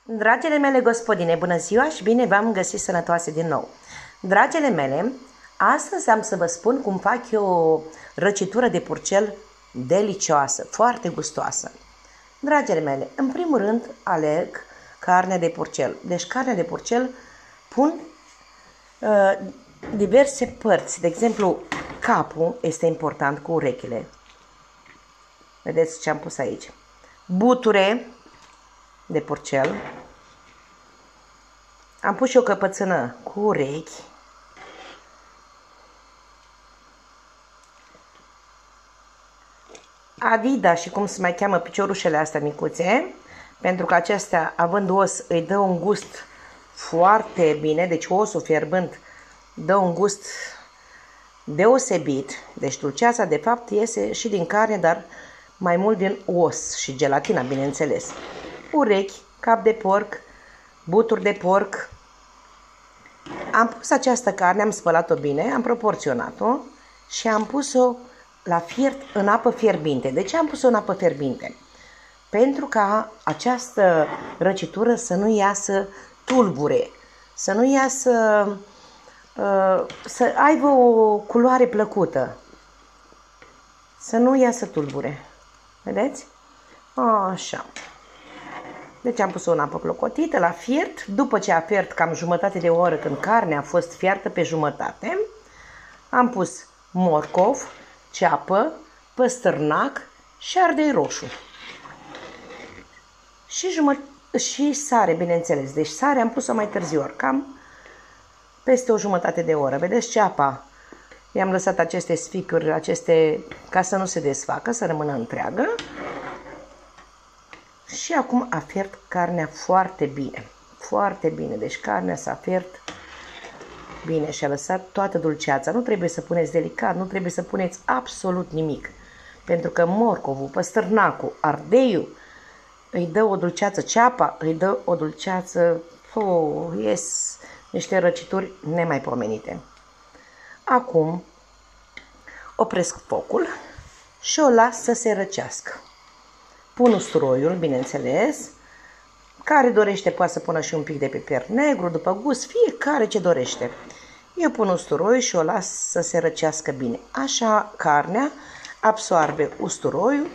Dragile mele gospodine, bună ziua și bine v-am găsit sănătoase din nou. Dragile mele, astăzi am să vă spun cum fac eu o răcitură de purcel delicioasă, foarte gustoasă. Dragile mele, în primul rând aleg carnea de purcel. Deci carnea de purcel pun diverse părți. De exemplu, capul este important cu urechile. Vedeți ce am pus aici. Buture de purcel. Am pus și o căpățână cu urechi. Adida și cum se mai cheamă piciorușele astea micuțe, pentru că acestea, având os, îi dă un gust foarte bine, deci osul fierbând dă un gust deosebit. Deci dulceața de fapt iese și din carne, dar mai mult din os și gelatina, bineînțeles. Urechi, cap de porc, buturi de porc. Am pus această carne, am spălat-o bine, am proporționat-o și am pus-o la fiert în apă fierbinte. De ce am pus-o în apă fierbinte? Pentru ca această răcitură să nu iasă tulbure, să nu iasă, să aibă o culoare plăcută, să nu iasă tulbure. Vedeți? Așa. Deci am pus-o în apă clocotită, la fiert. După ce a fiert cam jumătate de oră, când carnea a fost fiartă pe jumătate, am pus morcov, ceapă, păstârnac și ardei roșu. Și sare, bineînțeles. Deci sare am pus-o mai târziu, cam peste o jumătate de oră. Vedeți ceapa? I-am lăsat aceste sficuri, ca să nu se desfacă, să rămână întreagă. Și acum a fiert carnea foarte bine. Foarte bine. Deci carnea s-a fiert bine și a lăsat toată dulceața. Nu trebuie să puneți delicat, nu trebuie să puneți absolut nimic. Pentru că morcovul, păstârnacul, ardeiul îi dă o dulceață, ceapa îi dă o dulceață. Ies niște răcituri nemaipomenite. Acum opresc focul și o las să se răcească. Pun usturoiul, bineînțeles. Care dorește poate să pună și un pic de piper negru, după gust, fiecare ce dorește. Eu pun usturoiul și o las să se răcească bine. Așa carnea absorbe usturoiul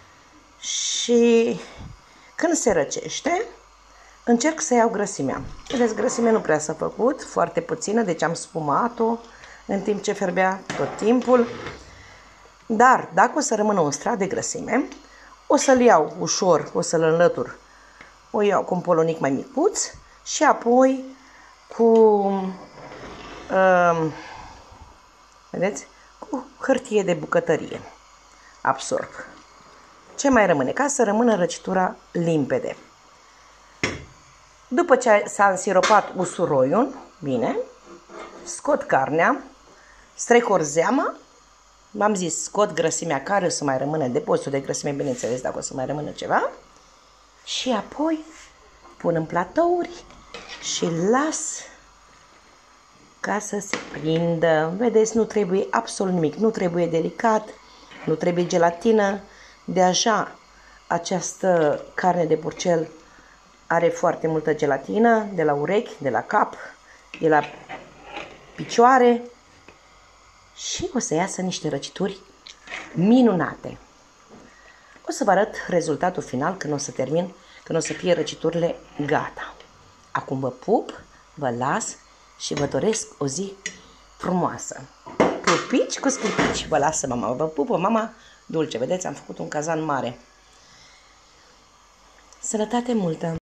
și când se răcește, încerc să iau grăsimea. Vedeți, grăsimea nu prea s-a făcut, foarte puțină, deci am sfumat-o în timp ce fierbea tot timpul. Dar dacă o să rămână un strat de grăsime, o să-l iau ușor, o să-l înlătur. O iau cu un polonic mai micuț și apoi vedeți, cu hârtie de bucătărie absorb. Ce mai rămâne? Ca să rămână răcitura limpede. După ce s-a însiropat usturoiul, bine, scot carnea, strecor zeama. V-am zis, scot grăsimea care o să mai rămână, depozitul de grăsime, bineînțeles, dacă o să mai rămână ceva. Și apoi pun în platouri și las ca să se prindă. Vedeți, nu trebuie absolut nimic, nu trebuie delicat, nu trebuie gelatină. Deja această carne de purcel are foarte multă gelatină, de la urechi, de la cap, de la picioare. Și o să iasă niște răcituri minunate. O să vă arăt rezultatul final când o să termin, când o să fie răciturile gata. Acum vă pup, vă las și vă doresc o zi frumoasă. Pupici cu sclipici. Vă lasă mama. Vă pupă mama dulce. Vedeți, am făcut un cazan mare. Sănătate multă!